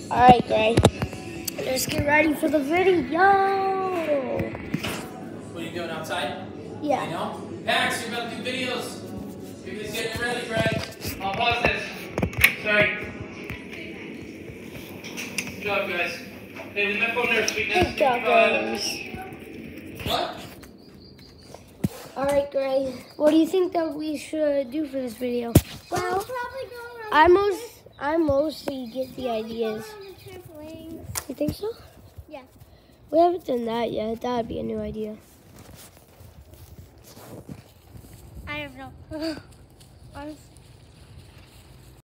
Alright, Gray. Let's get ready for the video. What are you doing outside? Yeah. I know. Max, you're about to do videos. You're just getting ready, Greg. I'll pause this. Sorry. Good job, guys. Hey, leave my phone there, sweetness. Good job, guys. What? Alright, Gray. What do you think that we should do for this video? Well, probably go around I mostly get the ideas. You think so? Yeah. We haven't done that yet. That would be a new idea. I don't know. Honestly.